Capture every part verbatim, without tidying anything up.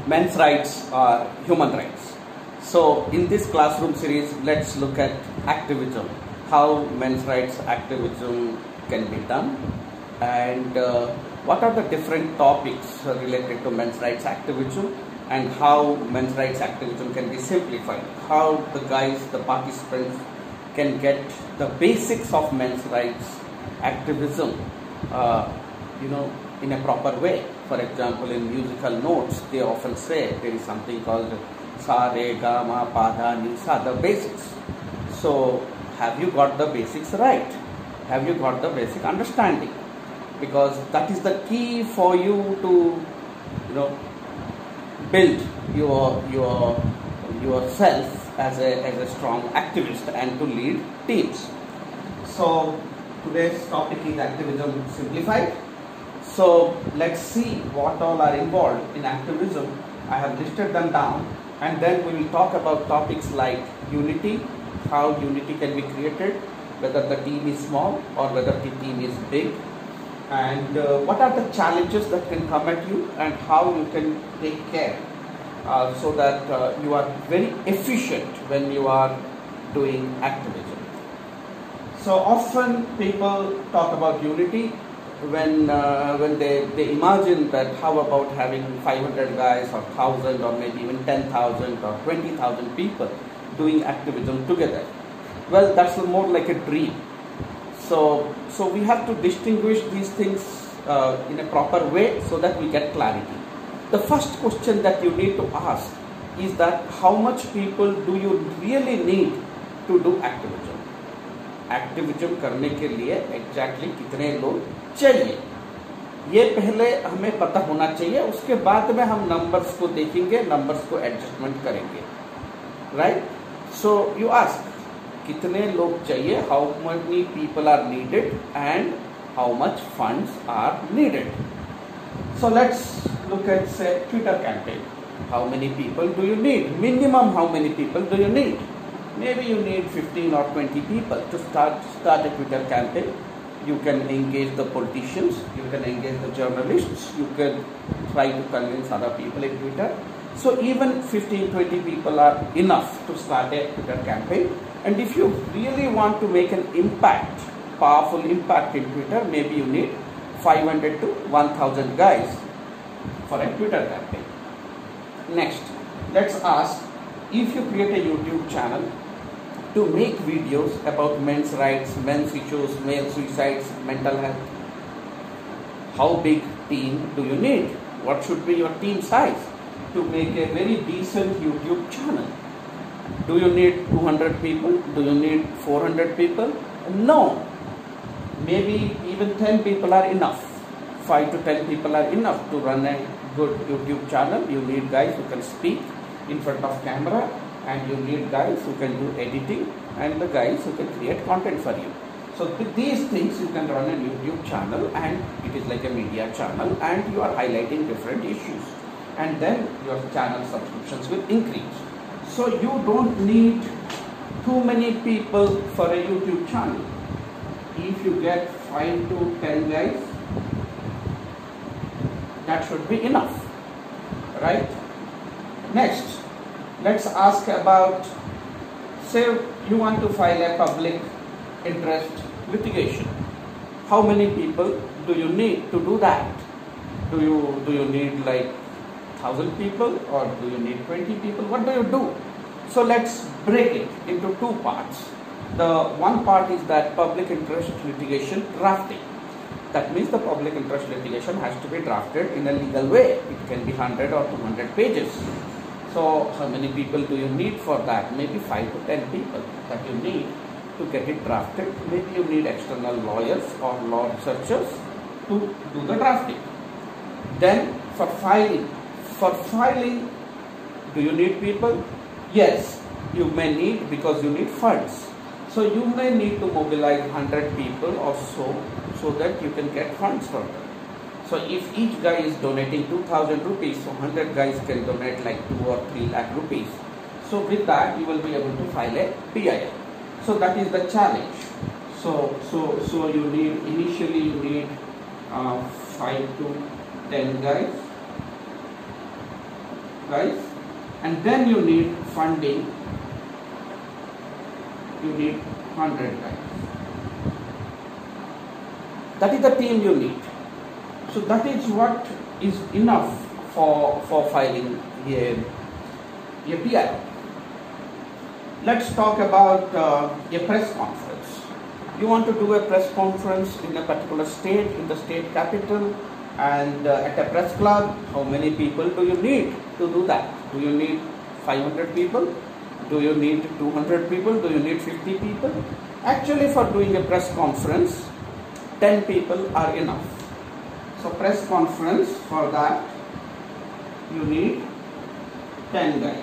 men's rights are human rights. So in this classroom series, let's look at activism, how men's rights activism can be done, and uh, what are the different topics related to men's rights activism, and how men's rights activism can be simplified, how the guys, the participants can get the basics of men's rights activism, uh, you know, in a proper way. For example, in musical notes, they often say there is something called sa, re, ga, ma, pa, da, ni, sa, the basics. So, have you got the basics right? Have you got the basic understanding? Because that is the key for you to, you know, build your your yourself as a as a strong activist and to lead teams. So today's topic is activism simplified. So let's see what all are involved in activism. I have listed them down, and then we will talk about topics like unity, how unity can be created, whether the team is small or whether the team is big, and uh, what are the challenges that can come at you and how you can take care uh, so that uh, you are very efficient when you are doing activism. So often people talk about unity when uh, when they, they imagine that how about having five hundred guys or one thousand or maybe even ten thousand or twenty thousand people doing activism together. Well, that's more like a dream. So, so we have to distinguish these things uh, in a proper way so that we get clarity. The first question that you need to ask is that how much people do you really need to do activism? Activism करने के लिए exactly कितने लोग चाहिए? ये पहले हमें पता होना चाहिए, उसके बाद में हम numbers को देखेंगे, numbers को adjustment करेंगे, right? So you ask, कितने लोग चाहिए, how many people are needed and how much funds are needed. So let's look at say Twitter campaign. How many people do you need? Minimum how many people do you need? Maybe you need fifteen or twenty people to start start a Twitter campaign. You can engage the politicians, you can engage the journalists, you can try to convince other people in Twitter. So even fifteen, twenty people are enough to start a Twitter campaign. And if you really want to make an impact, powerful impact in Twitter, maybe you need five hundred to one thousand guys for a Twitter campaign. Next, let's ask, if you create a YouTube channel to make videos about men's rights, men's issues, male suicides, mental health, how big team do you need? What should be your team size to make a very decent YouTube channel? Do you need two hundred people? Do you need four hundred people? No. Maybe even ten people are enough. five to ten people are enough to run a good YouTube channel. You need guys who can speak in front of camera, and you need guys who can do editing, and the guys who can create content for you. So with these things you can run a YouTube channel, and it is like a media channel, and you are highlighting different issues, and then your channel subscriptions will increase. So you don't need too many people for a YouTube channel. If you get five to ten guys, that should be enough, right? Next, let's ask about, say you want to file a public interest litigation. How many people do you need to do that? Do you, do you need like one thousand people, or do you need twenty people? What do you do? So let's break it into two parts. The one part is that public interest litigation drafting. That means the public interest litigation has to be drafted in a legal way. It can be one hundred or two hundred pages. So how many people do you need for that? Maybe five to ten people that you need to get it drafted. Maybe you need external lawyers or law researchers to do the drafting. Then for filing, for filing, do you need people? Yes, you may need, because you need funds. So you may need to mobilize one hundred people or so, so that you can get funds from them. So if each guy is donating two thousand rupees, so one hundred guys can donate like two or three lakh rupees. So with that you will be able to file a P I L. So that is the challenge. So so so you need, initially you need uh, five to ten guys. guys, and then you need funding, you need one hundred guys. That is the team you need. So that is what is enough for, for filing a, a P I L. Let's talk about uh, a press conference. You want to do a press conference in a particular state, in the state capital, and uh, at a press club. How many people do you need to do that? Do you need five hundred people? Do you need two hundred people? Do you need fifty people? Actually, for doing a press conference, ten people are enough. So press conference, for that you need ten guys.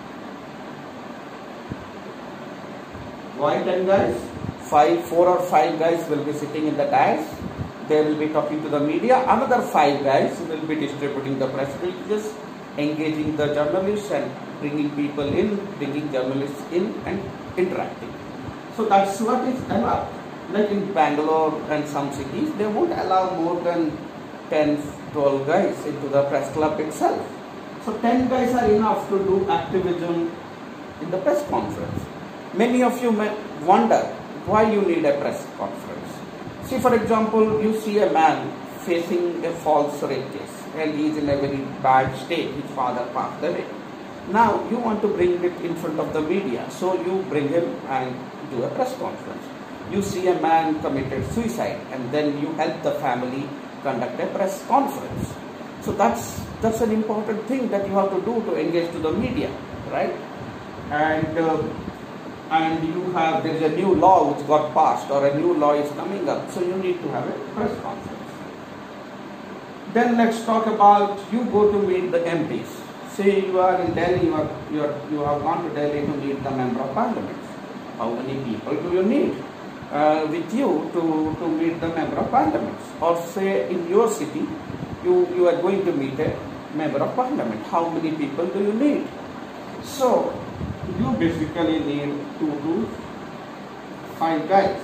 Why ten guys? Five, four or five guys will be sitting in the dais. They will be talking to the media. Another five guys will be distributing the press releases, engaging the journalists and bringing people in, bringing journalists in and interacting. So that's what is allowed. Like in Bangalore and some cities, they won't allow more than ten, twelve guys into the press club itself. So ten guys are enough to do activism in the press conference. Many of you may wonder why you need a press conference. See, for example, you see a man facing a false rape case and he is in a very bad state. His father passed away. Now you want to bring it in front of the media, so you bring him and do a press conference. You see a man committed suicide and then you help the family conduct a press conference. So that's that's an important thing that you have to do to engage to the media, right? And uh, and you have, there is a new law which got passed or a new law is coming up, so you need to have a press conference. Then let's talk about, you go to meet the M Ps. Say you are in Delhi, you, are, you, are, you have gone to Delhi to meet the member of parliament. How many people do you need uh, with you to, to meet the member of parliament? Or say in your city, you, you are going to meet a member of parliament. How many people do you need? So you basically need two to five guys.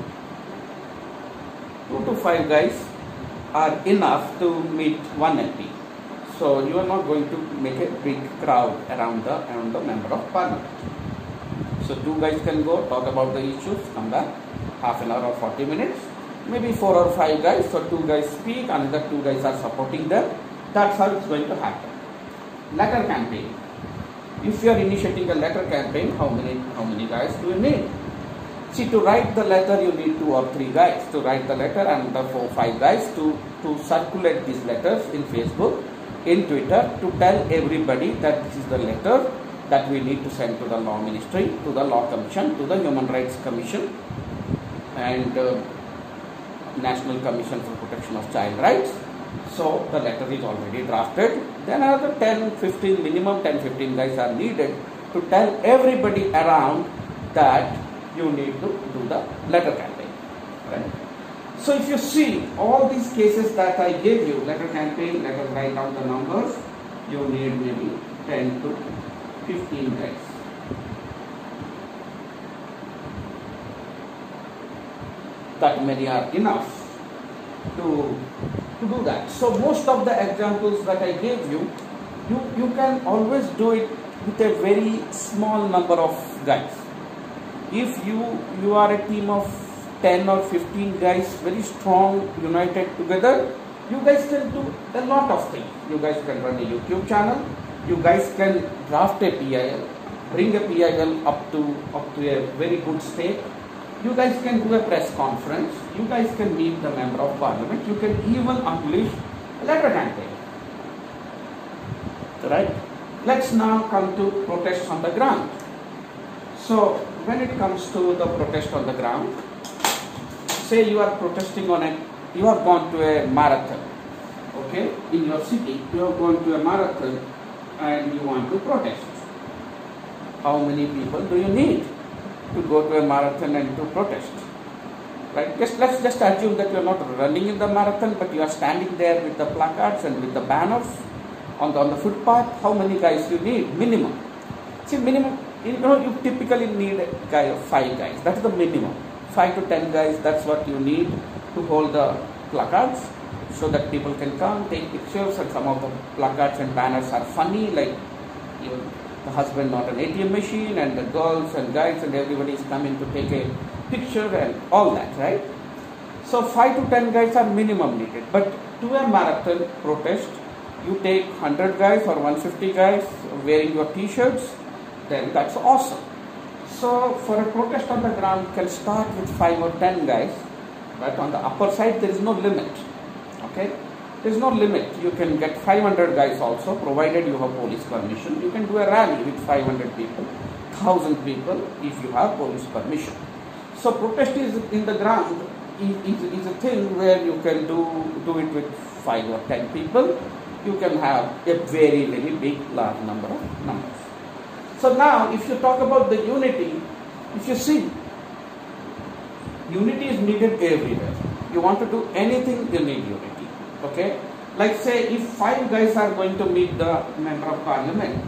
Two to five guys are enough to meet one M P. So you are not going to make a big crowd around the, around the member of parliament. So two guys can go, talk about the issues, come back, half an hour or forty minutes. Maybe four or five guys, so two guys speak, another two guys are supporting them. That's how it's going to happen. Letter campaign. If you are initiating a letter campaign, how many how many guys do you need? See, to write the letter, you need two or three guys to write the letter, and the four five guys to, to circulate these letters in Facebook, in Twitter, to tell everybody that this is the letter that we need to send to the Law Ministry, to the Law Commission, to the Human Rights Commission, and uh, National Commission for Protection of Child Rights. So the letter is already drafted. Then another ten, fifteen, minimum ten, fifteen guys are needed to tell everybody around that you need to do the letter campaign. Right? So if you see all these cases that I gave you, letter campaign, let us write down the numbers, you need maybe ten to fifteen guys. That many are enough to to do that. So most of the examples that I gave you, you, you can always do it with a very small number of guys. If you, you are a team of ten or fifteen guys, very strong, united together, you guys can do a lot of things. You guys can run a YouTube channel, you guys can draft a P I L, bring a P I L up to, up to a very good state. You guys can do a press conference. You guys can meet the member of parliament. You can even unleash a letter campaign. Right? Let's now come to protests on the ground. So when it comes to the protest on the ground, say you are protesting on a, you have gone to a marathon. Okay, in your city, you have gone to a marathon and you want to protest. How many people do you need to go to a marathon and to protest? Right? Just let's just assume that you are not running in the marathon, but you are standing there with the placards and with the banners on the on the footpath. How many guys you need? Minimum. See, minimum. You know, you typically need a guy of five guys. That's the minimum. Five to ten guys. That's what you need to hold the placards, so that people can come take pictures. And some of the placards and banners are funny, like Even the husband not an A T M machine, and the girls and guys and everybody is coming to take a picture and all that, right? So five to ten guys are minimum needed. But to a marathon protest, you take one hundred guys or one hundred fifty guys wearing your t-shirts, then that's awesome. So for a protest on the ground, you can start with five or ten guys, but on the upper side there is no limit. Okay, there is no limit. You can get five hundred guys also, provided you have police permission. You can do a rally with five hundred people, one thousand people if you have police permission. So protest is in the ground is, is a thing where you can do do it with five or ten people. You can have a very very big large number of numbers. So now if you talk about the unity, if you see, unity is needed everywhere. You want to do anything, you need unity. Okay? Like say if five guys are going to meet the member of parliament,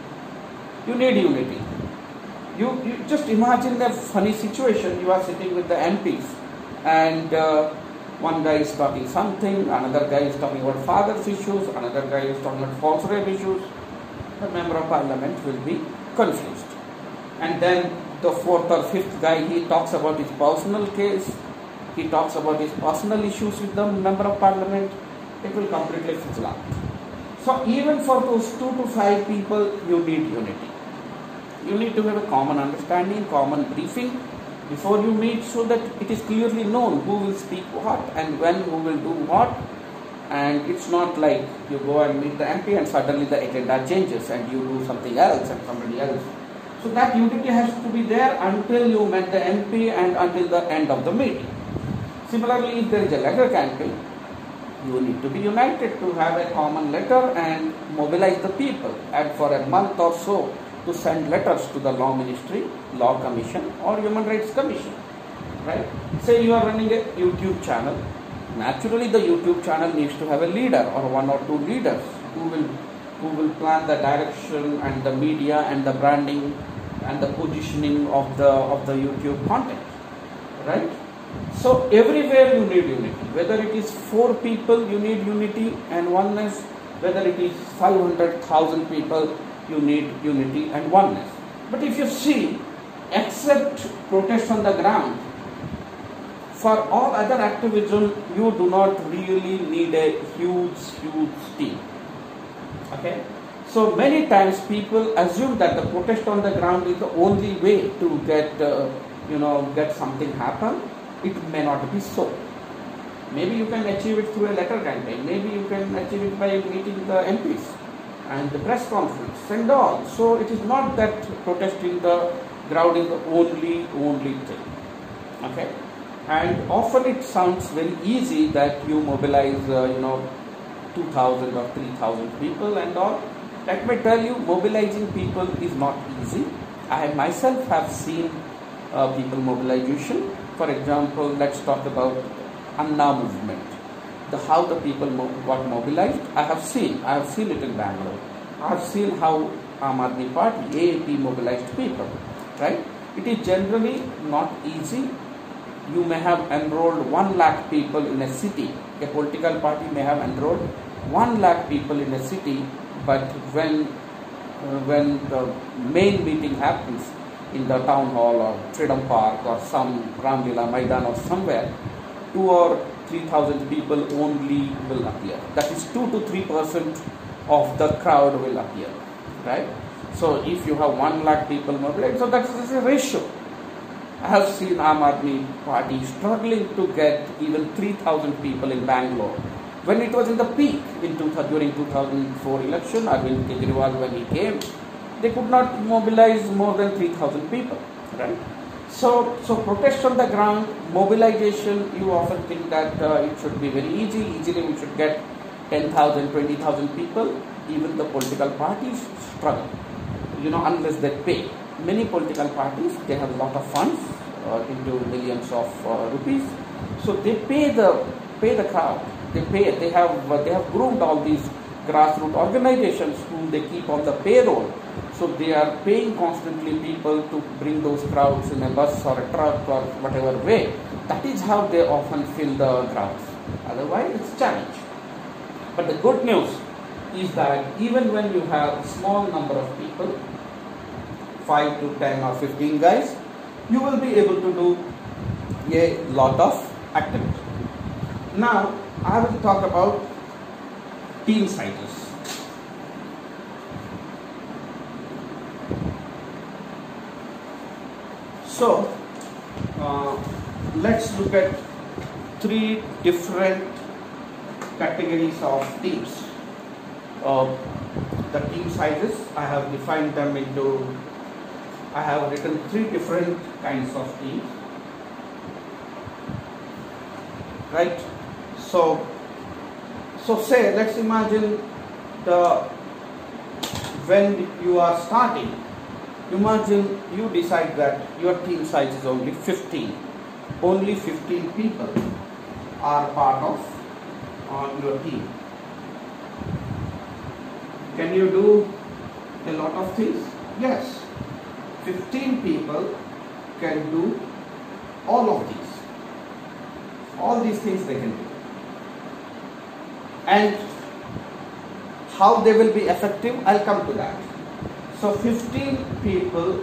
you need unity. You, you just imagine a funny situation. You are sitting with the M Ps and uh, one guy is talking something, another guy is talking about father's issues, another guy is talking about false rape issues. The member of parliament will be confused. And then the fourth or fifth guy, he talks about his personal case, he talks about his personal issues with the member of parliament. It will completely fizzle out. So even for those two to five people, you need unity. You need to have a common understanding, common briefing before you meet, so that it is clearly known who will speak what and when, who will do what. And it's not like you go and meet the M P and suddenly the agenda changes and you do something else and somebody else. So that unity has to be there until you met the M P and until the end of the meeting. Similarly, if there is a letter campaign, you need to be united to have a common letter and mobilize the people, and for a month or so to send letters to the Law Ministry, Law Commission or Human Rights Commission, right? Say you are running a YouTube channel. Naturally, the YouTube channel needs to have a leader or one or two leaders who will who will plan the direction and the media and the branding and the positioning of the of the YouTube content, right? So everywhere you need unity. Whether it is four people, you need unity and oneness. Whether it is five hundred thousand people, you need unity and oneness. But if you see, except protest on the ground, for all other activism, you do not really need a huge, huge team. Okay? So many times people assume that the protest on the ground is the only way to get, uh, you know, get something happen. It may not be so. Maybe you can achieve it through a letter campaign. Maybe you can achieve it by meeting the M Ps and the press conference and all. So it is not that protesting the ground is the only, only thing. Okay? And often it sounds very easy that you mobilize, uh, you know, two thousand or three thousand people and all. Let me tell you, mobilizing people is not easy. I myself have seen uh, people mobilization. For example, let's talk about Anna movement. The how the people mo got mobilized. I have seen. I have seen it in Bangalore. I have seen how Aam Aadmi Party, A A P, mobilized people. Right? It is generally not easy. You may have enrolled one lakh people in a city. A political party may have enrolled one lakh people in a city, but when uh, when the main meeting happens in the town hall or Freedom Park or some Ramlila Maidan or somewhere, two or three thousand people only will appear. That is two to three percent of the crowd will appear, right? So if you have one lakh people mobilized, so that is a ratio. I have seen Aam Aadmi Party struggling to get even three thousand people in Bangalore. When it was in the peak in two, during two thousand four election, Arvind Kejriwal, when he came, they could not mobilize more than three thousand people, right? So, so protest on the ground, mobilization, you often think that uh, it should be very easy. Easily we should get ten thousand, twenty thousand people. Even the political parties struggle, you know, unless they pay. Many political parties, they have a lot of funds uh, into millions of uh, rupees, so they pay the pay the crowd. They pay. They have uh, they have groomed all these grassroots organizations whom they keep on the payroll. So they are paying constantly people to bring those crowds in a bus or a truck or whatever way. That is how they often fill the crowds. Otherwise, it's a challenge. But the good news, is that even when you have small number of people, five to ten or fifteen guys, you will be able to do a lot of activity. Now I will talk about team sizes. So uh, let's look at three different categories of teams. Uh, the team sizes, I have defined them into, I have written three different kinds of teams, right? So, so say, let's imagine the, when you are starting, imagine you decide that your team size is only fifteen, only fifteen people are part of uh, your team. Can you do a lot of things? Yes. fifteen people can do all of these. All these things they can do. And how they will be effective, I'll come to that. So fifteen people,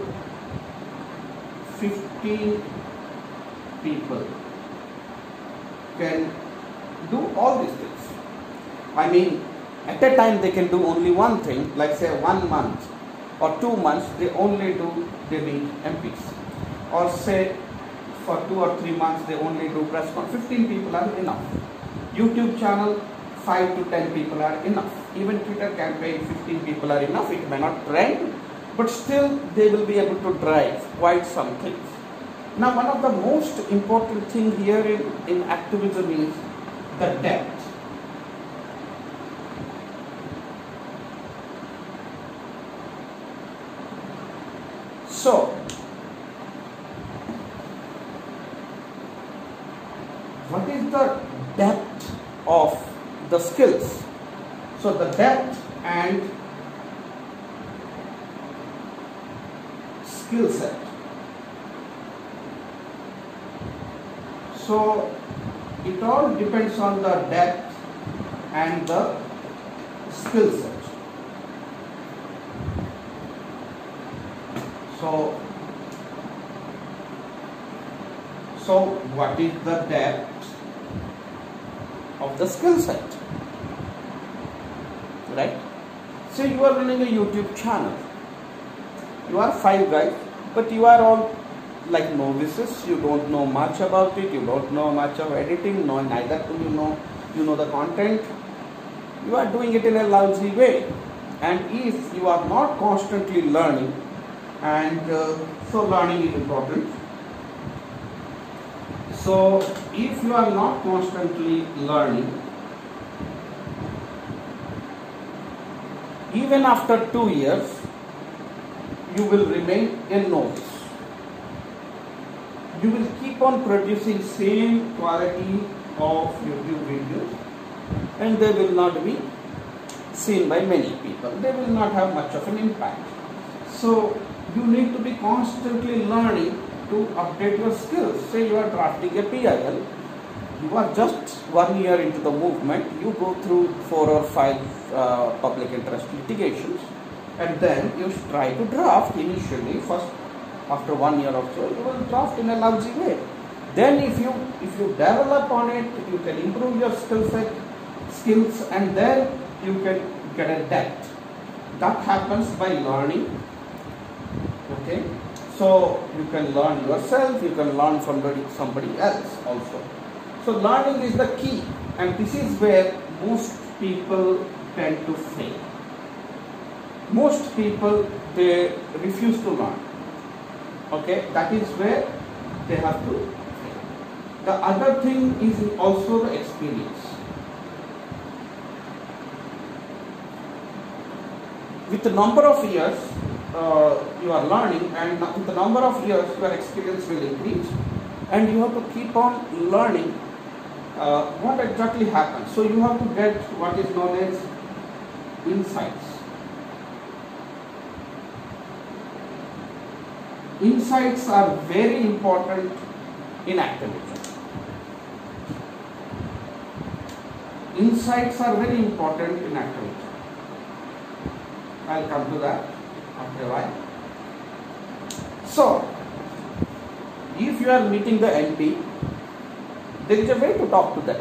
fifteen people can do all these things. I mean, at a time they can do only one thing, like say one month or two months, they only do, they meet M Ps. Or say for two or three months, they only do press conference. fifteen people are enough. YouTube channel, five to ten people are enough. Even Twitter campaign, fifteen people are enough. It may not trend, but still they will be able to drive quite some things. Now, one of the most important thing here in, in activism is the depth. So, what is the depth of the skills? So, the depth and skill set. So, it all depends on the depth and the skill set. So, so what is the depth of the skill set? Right? So you are running a YouTube channel. You are five guys, but you are all like novices. You don't know much about it. You don't know much of editing. No, neither do you know. You know the content. You are doing it in a lousy way. And if you are not constantly learning, and uh, so learning is important. So if you are not constantly learning, even after two years, you will remain a novice. You will keep on producing same quality of YouTube videos, and they will not be seen by many people. They will not have much of an impact. So you need to be constantly learning to update your skills. Say you are drafting a P I L, you are just one year into the movement, you go through four or five uh, public interest litigations, and then you try to draft initially. First, after one year or so, you will draft in a lousy way. Then if you if you develop on it, you can improve your skill set, skills, and then you can get a depth. That happens by learning. Okay, so you can learn yourself, you can learn from somebody else also. So learning is the key, and this is where most people tend to fail. Most people, they refuse to learn. Okay, that is where they have to fail. The other thing is also the experience. With the number of years uh, you are learning, and with the number of years your experience will increase, and you have to keep on learning uh, what exactly happens. So you have to get what is known as insights. Insights are very important in activism. Insights are very important in activism. I'll come to that after a while. So, if you are meeting the M P, there is a way to talk to them.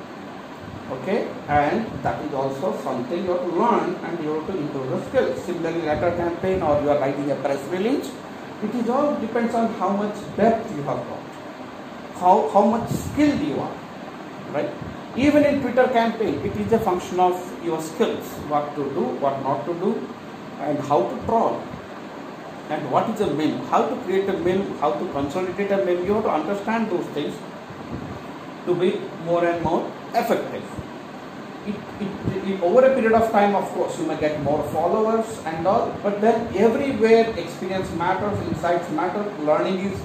Okay, and that is also something you have to learn and you have to improve the skills. Similarly, letter campaign or you are writing a press release, it is all depends on how much depth you have got, how how much skilled you are, right? Even in Twitter campaign, it is a function of your skills, what to do, what not to do, and how to troll, and what is a meme, how to create a meme, how to consolidate a meme. You have to understand those things to be more and more effective. It, it, it, over a period of time, of course, you may get more followers and all, but then everywhere experience matters, insights matter, learning is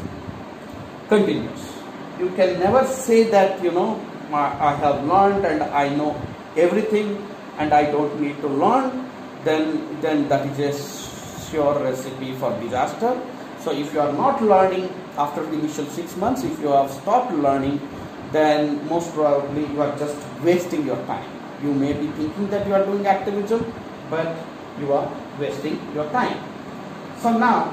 continuous. You can never say that, you know, I have learned and I know everything and I don't need to learn, then, then that is a sure recipe for disaster. So if you are not learning after the initial six months, if you have stopped learning, then most probably you are just wasting your time. You may be thinking that you are doing activism, but you are wasting your time. So now,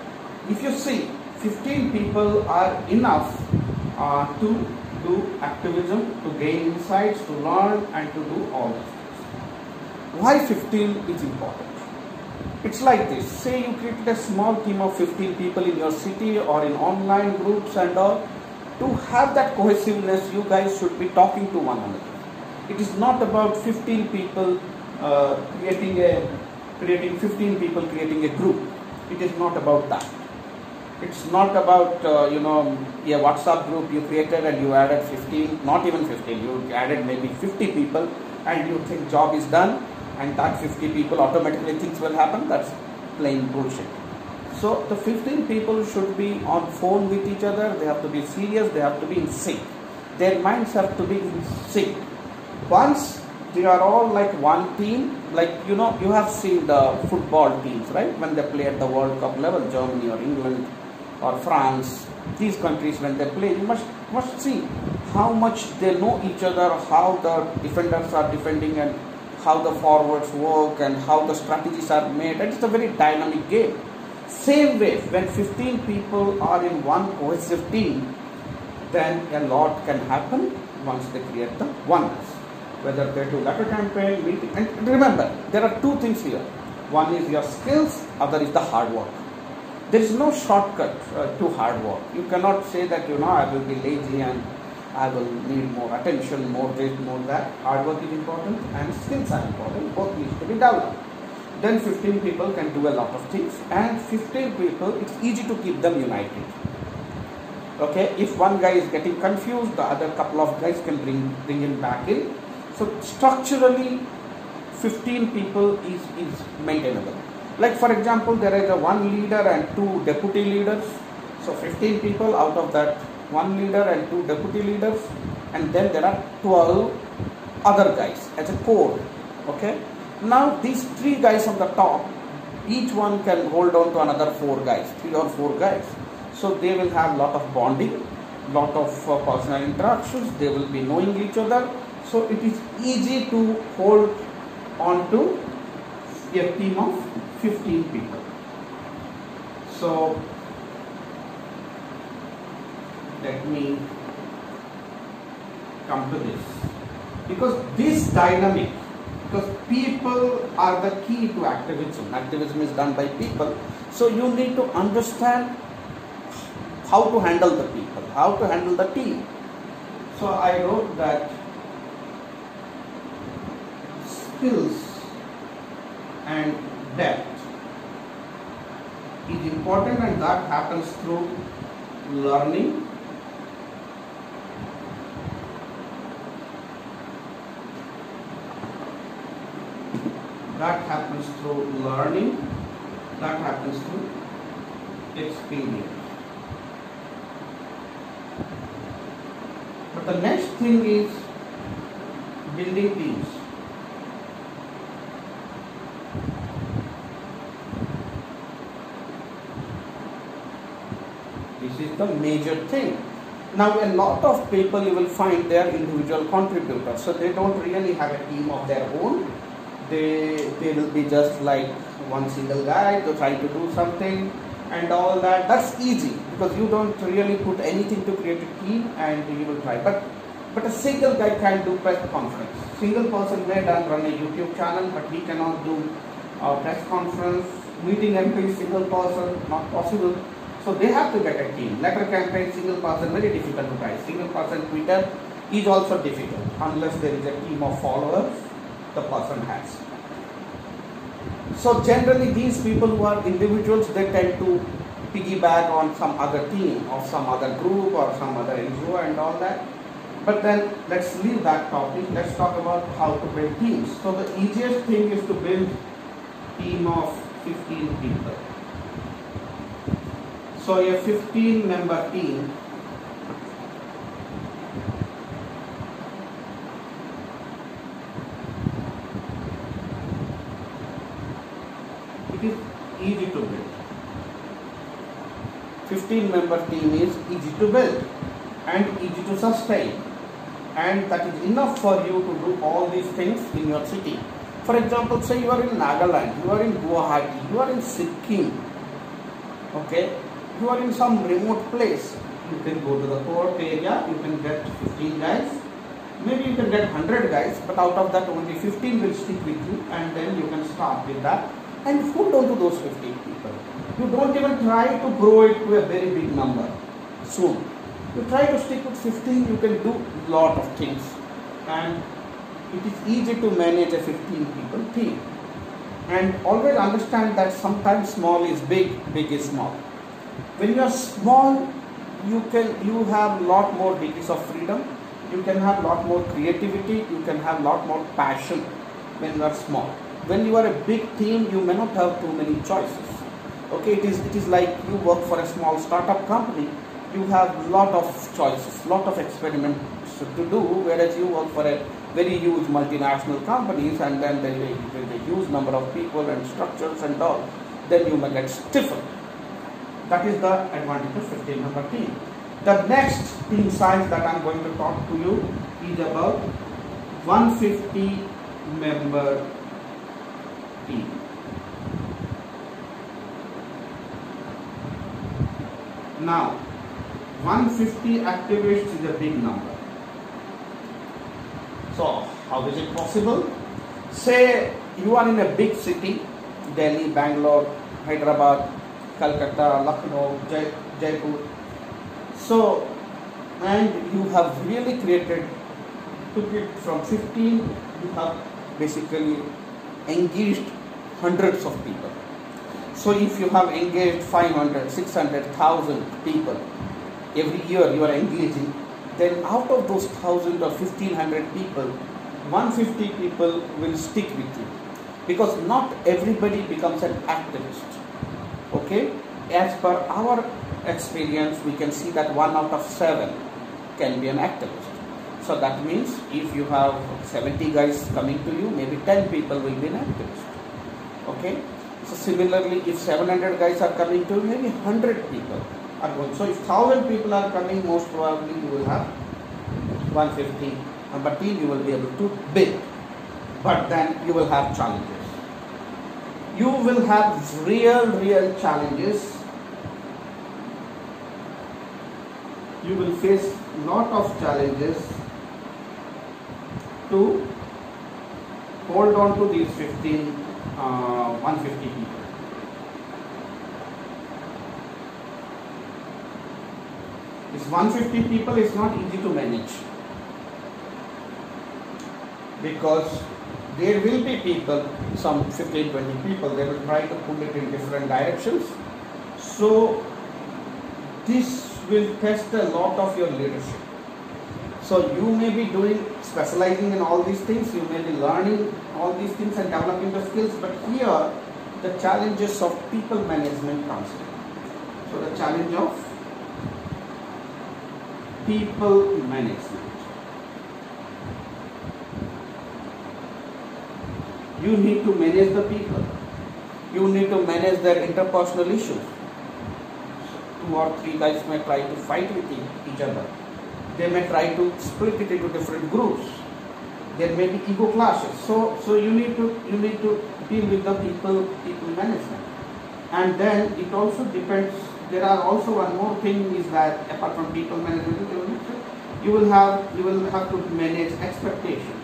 if you see, fifteen people are enough uh, to do activism, to gain insights, to learn and to do all these things. Why fifteen is important? It's like this. Say you created a small team of fifteen people in your city or in online groups and all. To have that cohesiveness, you guys should be talking to one another. It is not about fifteen people uh, creating a creating fifteen people creating a group. It is not about that. It's not about uh, you know a WhatsApp group you created and you added fifteen, not even fifteen. You added maybe fifty people, and you think job is done, and that fifty people automatically things will happen. That's plain bullshit. So the fifteen people should be on phone with each other. They have to be serious. They have to be in sync. Their minds have to be in sync. Once they are all like one team, like you know, you have seen the football teams, right? When they play at the World Cup level, Germany or England or France, these countries when they play, you must must see how much they know each other, how the defenders are defending, and how the forwards work, and how the strategies are made. And it's a very dynamic game. Same way, when fifteen people are in one cohesive team, then a lot can happen once they create the oneness. Whether they do letter campaign, meeting, and remember, there are two things here. One is your skills, other is the hard work. There is no shortcut uh, to hard work. You cannot say that, you know, I will be lazy and I will need more attention, more this, more that. Hard work is important and skills are important. Both need to be developed. Then fifteen people can do a lot of things, and fifteen people, it's easy to keep them united. Okay, if one guy is getting confused, the other couple of guys can bring, bring him back in. So structurally, fifteen people is, is maintainable. Like for example, there is a one leader and two deputy leaders. So fifteen people, out of that one leader and two deputy leaders, and then there are twelve other guys as a core. Okay. Now these three guys on the top, each one can hold on to another four guys, three or four guys. So they will have lot of bonding, lot of uh, personal interactions. They will be knowing each other. So it is easy to hold on to a team of fifteen people. So let me come to this, because this dynamic, because people are the key to activism. Activism is done by people. So you need to understand how to handle the people, how to handle the team. So I wrote that skills and depth is important, and that happens through learning, that happens through learning, that happens through experience. But the next thing is building teams. This is the major thing. Now a lot of people you will find they are individual contributors, so they don't really have a team of their own. They, they will be just like one single guy to try to do something and all that. That's easy because you don't really put anything to create a team and you will try. But but a single guy can do press conference. Single person may run run a YouTube channel, but he cannot do a press conference. Meeting M P, single person, not possible. So they have to get a team. Letter campaign, single person, very difficult to try. Single person Twitter is also difficult unless there is a team of followers the person has. So generally these people who are individuals, they tend to piggyback on some other team or some other group or some other N G O and all that. But then let's leave that topic. Let's talk about how to build teams. So the easiest thing is to build team of fifteen people. So a fifteen member team it is easy to build. fifteen member team is easy to build and easy to sustain, and that is enough for you to do all these things in your city. For example, say you are in Nagaland, you are in Guwahati, you are in Sikkim, okay, you are in some remote place. You can go to the port area, you can get fifteen guys, maybe you can get one hundred guys, but out of that only fifteen will stick with you, and then you can start with that and hold on to those fifteen people. You don't even try to grow it to a very big number soon. You try to stick with fifteen, you can do a lot of things, and it is easy to manage a fifteen people team. And always understand that sometimes small is big, big is small. When you are small, you can you have lot more degrees of freedom, you can have lot more creativity, you can have lot more passion when you are small. When you are a big team, you may not have too many choices. Okay, it is it is like you work for a small startup company. You have lot of choices, lot of experiments to do, whereas you work for a very huge multinational companies, and then there is a huge number of people and structures and all. Then you may get stiffer. That is the advantage of fifteen member team. The next team size that I am going to talk to you is about one hundred fifty member team. Now, one hundred fifty activists is a big number. So, how is it possible? Say you are in a big city, Delhi, Bangalore, Hyderabad, Calcutta, Lucknow, Jai, Jaipur. So, and you have really created, took it from fifteen, you have basically engaged hundreds of people. So if you have engaged five hundred, six hundred, one thousand people, every year you are engaging, then out of those one thousand or fifteen hundred people, one hundred fifty people will stick with you. Because not everybody becomes an activist. Okay? As per our experience, we can see that one out of seven can be an activist. So that means if you have seventy guys coming to you, maybe ten people will be an activist. Okay? So similarly, if seven hundred guys are coming to you, maybe one hundred people are going. So if one thousand people are coming, most probably you will have one hundred fifty number team you will be able to build. But then you will have challenges. You will have real, real challenges. You will face lot of challenges to hold on to these fifteen, uh, one hundred fifty people. This one hundred fifty people is not easy to manage, because there will be people, some fifteen, twenty people, they will try to pull it in different directions. So this will test a lot of your leadership. So you may be doing, specializing in all these things, you may be learning all these things and developing the skills, but here the challenges of people management comes in. So the challenge of people management. You need to manage the people. You need to manage their interpersonal issues. Two or three guys may try to fight with each other. They may try to split it into different groups. There may be ego clashes. So, so you need to you need to deal with the people people management. And then it also depends, there are also one more thing is that apart from people management, you will have, you will have to manage expectations.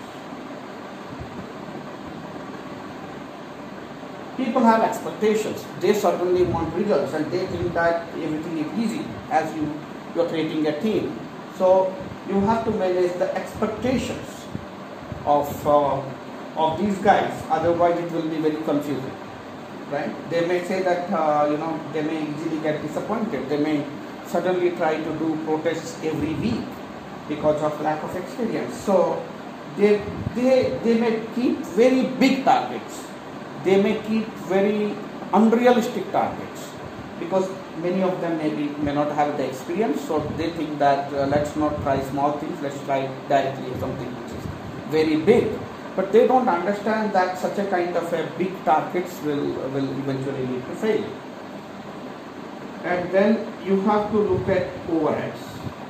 People have expectations. They certainly want results and they think that everything is easy as you, you are creating a team. So you have to manage the expectations of, uh, of these guys, otherwise it will be very confusing. Right? They may say that, uh, you know, they may easily get disappointed. They may suddenly try to do protests every week because of lack of experience. So they, they, they may keep very big targets. They may keep very unrealistic targets because many of them maybe may not have the experience. So they think that uh, let's not try small things, let's try directly something which is very big. But they don't understand that such a kind of a big targets will, will eventually lead to failure. And then you have to look at overheads.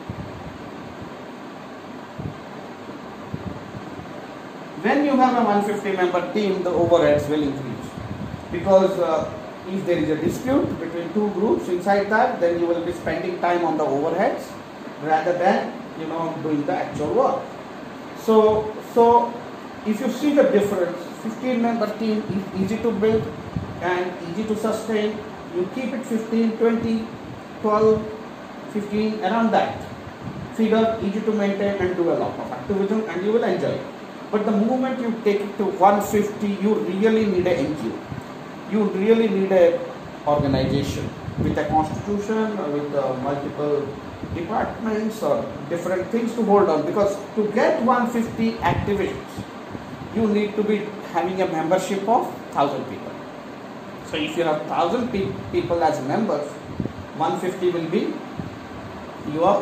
When you have a one hundred fifty member team, the overheads will increase. Because uh, if there is a dispute between two groups inside that, then you will be spending time on the overheads rather than, you know, doing the actual work. So, so if you see the difference, fifteen member team is easy to build and easy to sustain. You keep it fifteen, twenty, twelve, fifteen, around that figure, easy to maintain and do a lot of activism and you will enjoy it. But the moment you take it to one hundred fifty, you really need an N G O. You really need a organization with a constitution, with uh, multiple departments or different things to hold on. Because to get one hundred fifty activists, you need to be having a membership of one thousand people. So if you have one thousand pe people as members, one hundred fifty will be your,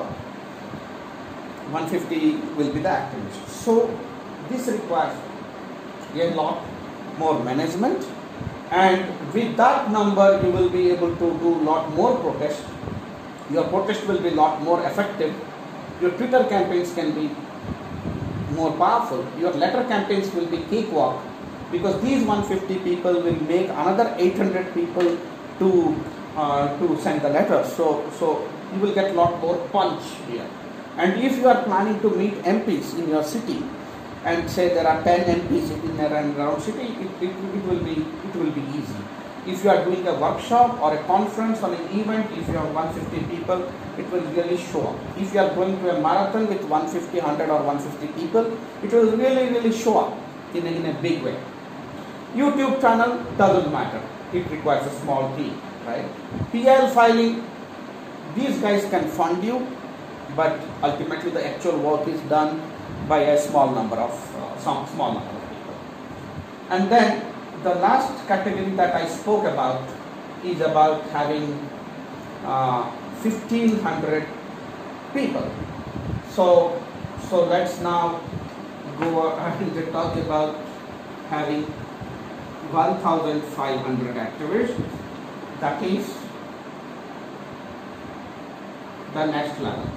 one hundred fifty will be the activists. So this requires a lot more management, and with that number you will be able to do lot more protest. Your protest will be lot more effective. Your Twitter campaigns can be more powerful. Your letter campaigns will be cakewalk, because these one hundred fifty people will make another eight hundred people to uh, to send the letters. So so you will get lot more punch here. And if you are planning to meet M Ps in your city, and say there are ten M Ps in and around city, it, it, it will be it will be easy. If you are doing a workshop or a conference or an event, if you have one hundred fifty people, it will really show up. If you are going to a marathon with one hundred fifty, one hundred or one hundred fifty people, it will really really show up in a, in a big way. YouTube channel doesn't matter. It requires a small team, right? P L filing, these guys can fund you, but ultimately the actual work is done by a small number of uh, some small number of people. And then the last category that I spoke about is about having uh, fifteen hundred people. So so let's now go ahead and talk about having one thousand five hundred activists. That is the next level.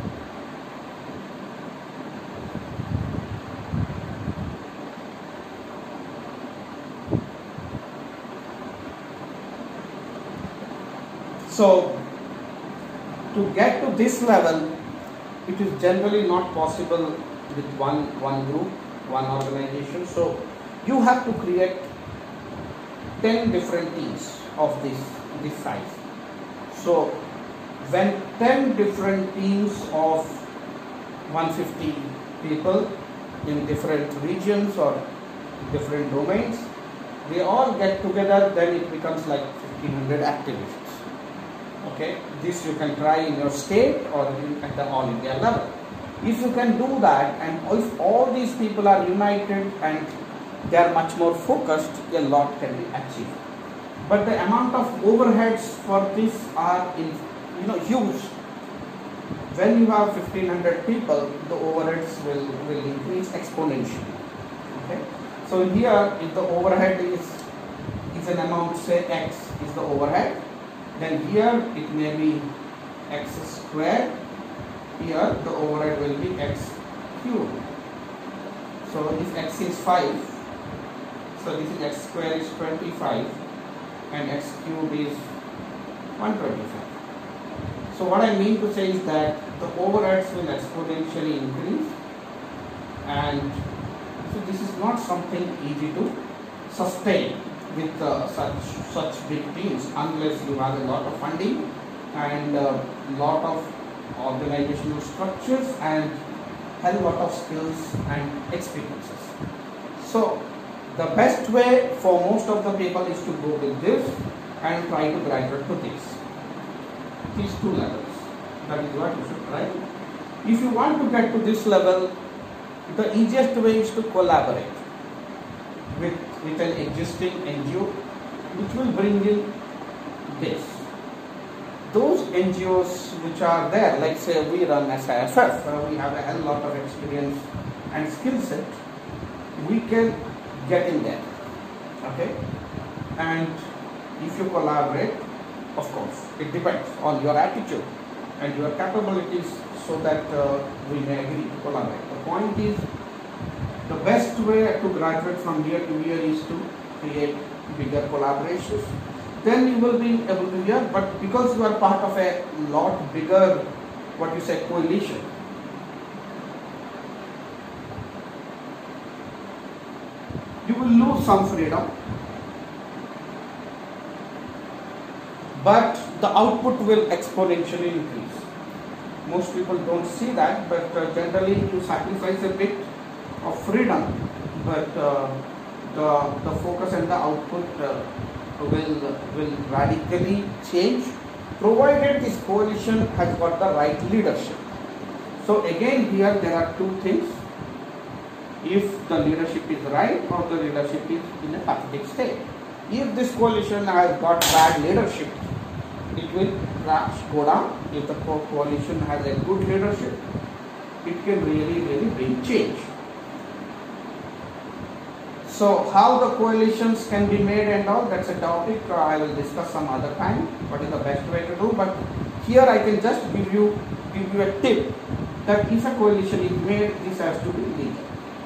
So, to get to this level, it is generally not possible with one, one group, one organization. So, you have to create ten different teams of this, this size. So, when ten different teams of one hundred fifty people in different regions or different domains, they all get together, then it becomes like fifteen hundred activists. Okay, this you can try in your state or in, at the all India level. If you can do that, and if all these people are united and they are much more focused, a lot can be achieved. But the amount of overheads for this are in, you know, huge. When you have fifteen hundred people, the overheads will, will increase exponentially. Okay, so here if the overhead is is an amount, say X is the overhead, then here it may be X squared, here the overhead will be X cubed. So if X is five, so this is X squared is twenty-five, and x cube is one hundred twenty-five. So what I mean to say is that the overheads will exponentially increase, and so this is not something easy to sustain with uh, such such big teams unless you have a lot of funding and a uh, lot of organizational structures and a lot of skills and experiences. So the best way for most of the people is to go with this and try to graduate to this. These two levels. That is what you should try. If you want to get to this level, the easiest way is to collaborate with, with an existing N G O which will bring in this. Those N G Os which are there, like say we run S I F F, uh, we have a hell lot of experience and skill set, we can get in there, okay? And if you collaborate, of course, it depends on your attitude and your capabilities, so that uh, we may agree to collaborate. The point is, the best way to graduate from here to here is to create bigger collaborations. Then you will be able to hear, but because you are part of a lot bigger, what you say, coalition, you will lose some freedom, but the output will exponentially increase. Most people don't see that, but uh, generally you sacrifice a bit of freedom, but uh, the, the focus and the output uh, will, will radically change, provided this coalition has got the right leadership. So again, here there are two things. If the leadership is right or the leadership is in a pathetic state. If this coalition has got bad leadership, it will crash, go down. If the coalition has a good leadership, it can really, really bring change. So how the coalitions can be made and all, that's a topic uh, I will discuss some other time. What is the best way to do? But here I can just give you, give you a tip that if a coalition is made, this has to be legal.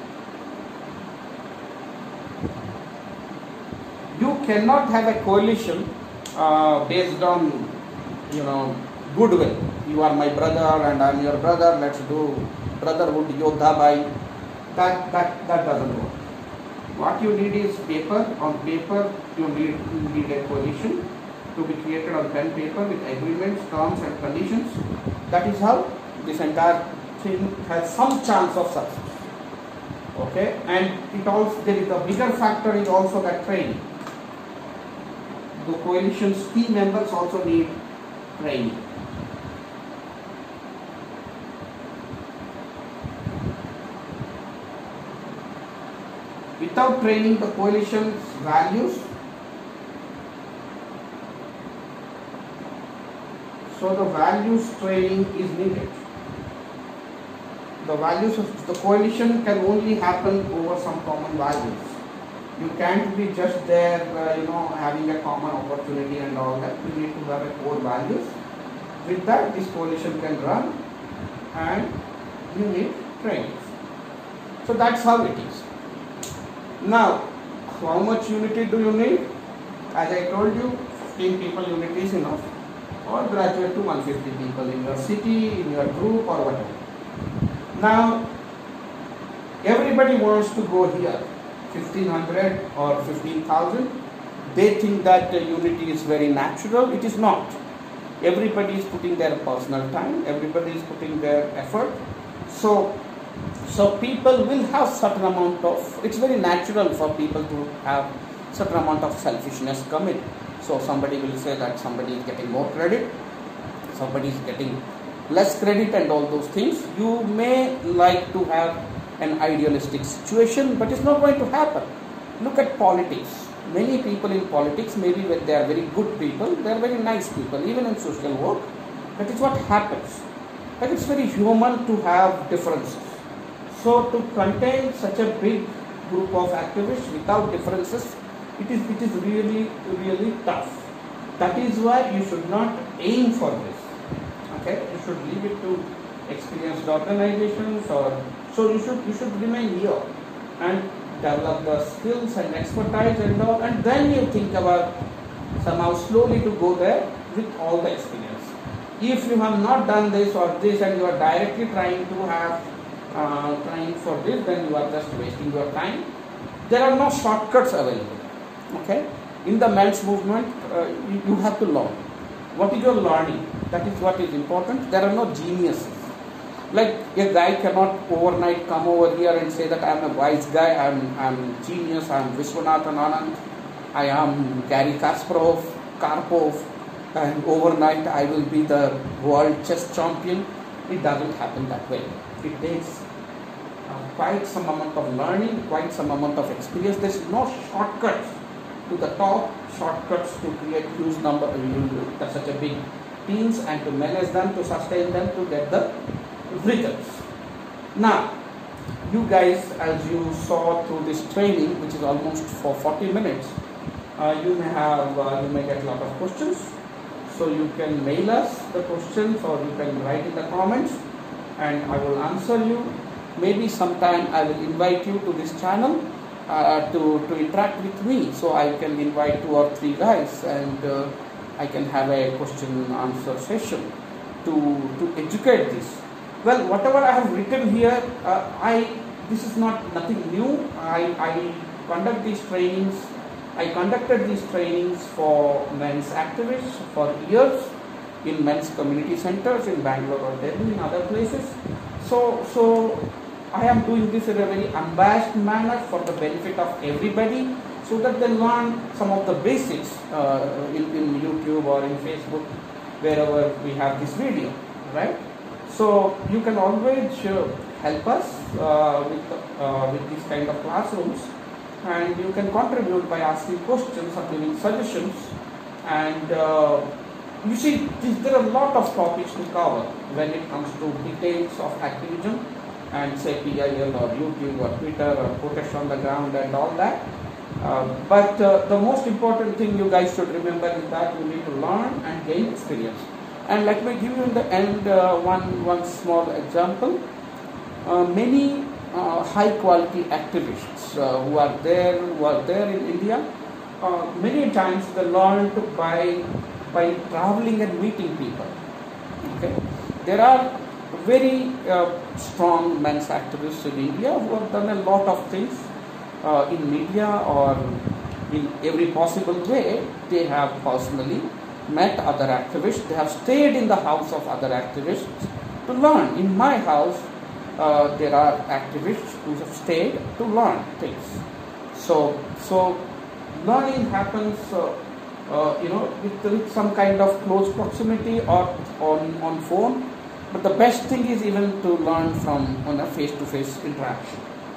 You cannot have a coalition uh, based on, you know, goodwill. You are my brother and I am your brother. Let's do brotherhood yodha bhai. That that that doesn't work. What you need is paper. On paper, you need you need a coalition to be created on pen paper with agreements, terms, and conditions. That is how this entire thing has some chance of success. Okay, and it also there is a bigger factor is also that training. The coalition's team members also need training. Without training, the coalition's values, so the values training is needed. The values of the coalition can only happen over some common values. You can't be just there, uh, you know, having a common opportunity and all that. You need to have a core values. With that, this coalition can run, and you need training. So that's how it is. Now, how much unity do you need? As I told you, fifteen people unity is enough, or graduate to one hundred fifty people in your city, in your group, or whatever. Now, everybody wants to go here. fifteen hundred or fifteen thousand, they think that uh, unity is very natural. It is not. Everybody is putting their personal time, everybody is putting their effort. So, so people will have certain amount of, it's very natural for people to have certain amount of selfishness come in. So somebody will say that somebody is getting more credit, somebody is getting less credit and all those things. You may like to have an idealistic situation, but it's not going to happen. Look at politics. Many people in politics, maybe when they are very good people, they are very nice people, even in social work. That is what happens. But it's very human to have differences. So to contain such a big group of activists without differences, it is it is really really tough. That is why you should not aim for this. Okay, you should leave it to experienced organizations, or so you should you should remain here and develop the skills and expertise and all, and then you think about somehow slowly to go there with all the experience. If you have not done this or this and you are directly trying to have uh, trying for this, then you are just wasting your time. There are no shortcuts available. Okay, in the men's movement, uh, you, you have to learn. What is your learning? That is what is important. There are no geniuses. Like a guy cannot overnight come over here and say that I am a wise guy, I am I am genius, I am Viswanathan Anand, I am Garry Kasparov, Karpov, and overnight I will be the world chess champion. It doesn't happen that way. It takes uh, quite some amount of learning, quite some amount of experience. There is no shortcuts to the top, shortcuts to create huge number, uh, such a big teams and to manage them, to sustain them, to get the results. Now, you guys, as you saw through this training, which is almost for forty minutes, uh, you may have, uh, you may get a lot of questions. So you can mail us the questions or you can write in the comments and I will answer you. Maybe sometime I will invite you to this channel uh, to, to interact with me. So I can invite two or three guys and uh, I can have a question and answer session to, to educate this. Well, whatever I have written here, uh, I this is not nothing new. I, I conduct these trainings. I conducted these trainings for men's activists for years in men's community centers in Bangalore or Delhi, in other places. So, so I am doing this in a very unbiased manner for the benefit of everybody, so that they learn some of the basics uh, in, in YouTube or in Facebook, wherever we have this video, right? So you can always uh, help us uh, with, uh, with these kind of classrooms, and you can contribute by asking questions or giving suggestions. And uh, you see, there are a lot of topics to cover when it comes to details of activism and say P I L or YouTube or Twitter or protest on the ground and all that. Uh, but uh, the most important thing you guys should remember is that you need to learn and gain experience. And let me give you in the end uh, one, one small example. Uh, many uh, high quality activists uh, who are there, who are there in India, uh, many times they learned by, by traveling and meeting people. Okay? There are very uh, strong men's activists in India who have done a lot of things uh, in media or in every possible way. They have personally met other activists, they have stayed in the house of other activists to learn. In my house, uh, there are activists who have stayed to learn things. So, so learning happens, uh, uh, you know, with, with some kind of close proximity or on, on phone. But the best thing is even to learn from on a face-to-face interaction.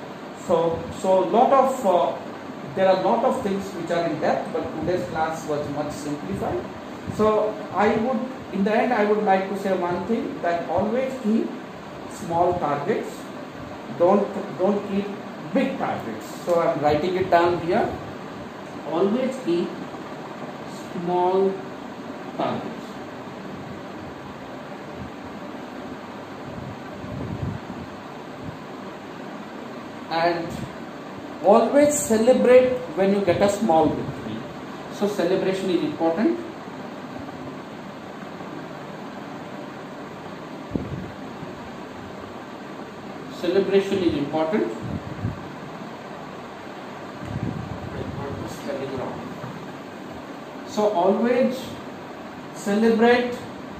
So, so lot of uh, there are a lot of things which are in depth, but today's class was much simplified. So I would, in the end, I would like to say one thing, that always keep small targets. Don't don't keep big targets. So I'm writing it down here. Always keep small targets. And always celebrate when you get a small victory. So celebration is important. Celebration is important. So always celebrate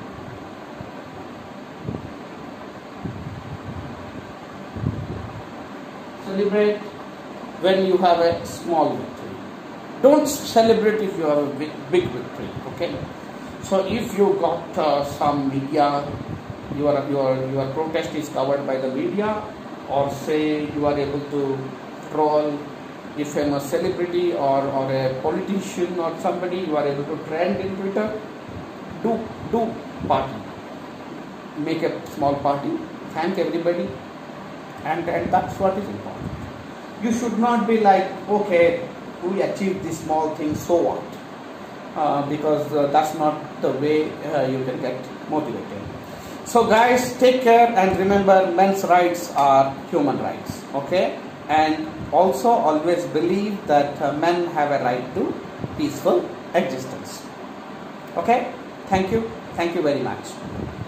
celebrate when you have a small victory. Don't celebrate if you have a big, big victory. Okay. So if you got uh, some media, your your your protest is covered by the media, or say you are able to troll a famous celebrity or, or a politician or somebody, you are able to trend in Twitter, do do party. Make a small party, thank everybody, and, and that's what is important. You should not be like, okay, we achieved this small thing, so what? Uh, because uh, that's not the way uh, you can get motivated. So guys, take care and remember, men's rights are human rights, okay? And also always believe that uh, men have a right to peaceful existence. Okay, thank you, thank you very much.